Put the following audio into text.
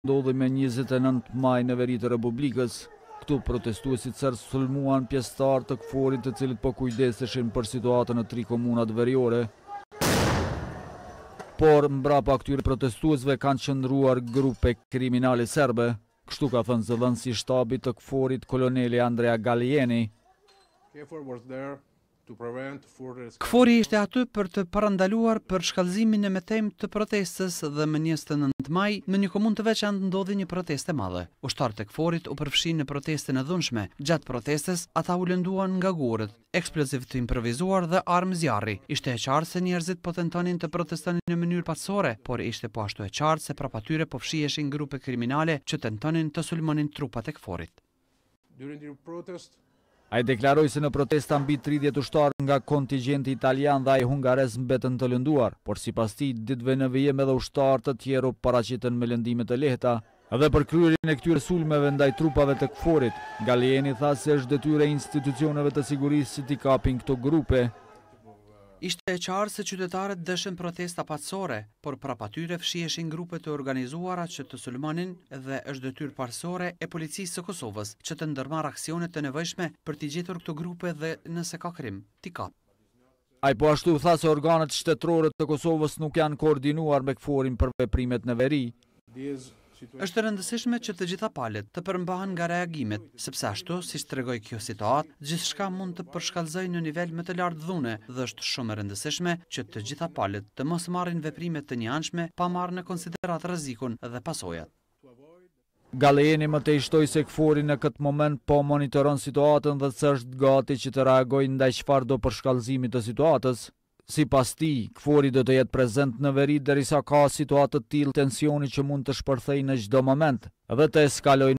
ndodhi me 29 maj në veri të Republikës. Këtu protestuesit serbë sulmuan pjesëtar të KFOR-it të cilët po kujdeseshin për situatën në 3 komunat veriore. Por mbrapa këtyre protestuesve kanë qëndruar grupe kriminale serbe, kështu ka thënë zëdhënësi i shtabit të KFOR-it koloneli Andrea Gallieni. KFOR-i ishte aty për të parandaluar për shkallëzimin e metem të protestës dhe më 29 maj në një komunë të veçantë ndodhi një protestë e madhe. Ushtarët e KFOR-it u përfshin në protestën e dhunshme. Gjatë protestës ata u lënduan nga gurët, eksploziv të improvizuar dhe armë zjarri. Ishte e qartë se njerëzit po tentonin të protestonin në mënyrë paçore, por ishte po ashtu e qartë se prapa tyre po fshiheshin grupe kriminale që tentonin të sulmonin trupat e KFOR-it. Ai deklaroi se në protesta mbi 30 ushtarë nga kontingjenti italian dhe ai hungarez mbetën të lënduar, por sipas tij ditëve në vijim edhe ushtarë të tjerë paraqiten me lëndime të lehta. Edhe për kryerjen e këtyre sulmeve ndaj trupave të KFOR-it, Gallieni tha se është detyrë e institucioneve të sigurisë që t'i kapin këto grupe. Ishte e qartë se qytetarët dëshën protesta paçore, por prapa tyre fshiheshin grupe të organizuara që të sulmonin dhe është detyrë parësore e policisë së Kosovës që të ndërmarrë aksione të nevojshme për t'i gjetur këto grupe dhe nëse ka krim, t'i kap. Ai po ashtu tha se organet shtetërore të Kosovës nuk janë koordinuar me KFOR-in për veprimet në veri. Është e rëndësishme që të gjitha palët të përmbahen nga reagimet, sepse ashtu, siç tregoi kjo situatë, gjithçka mund të përshkallëzojë në nivel më të lartë dhune dhe është shumë e rëndësishme që të gjitha palët të mos marrin veprime të njëanshme pa marrë në konsiderat rrezikun dhe pasojat. Gallieni më tej shtoi se KFOR-i në këtë moment po monitoron situatën dhe se është gati që të reagojë ndaj çfarëdo përshkallëzimi të situatës. Sipas tij, KFOR-i do të jetë prezent në veri derisa ka situatë të tillë tensioni që mund të shpërthejë në çdo moment dhe të eskalojë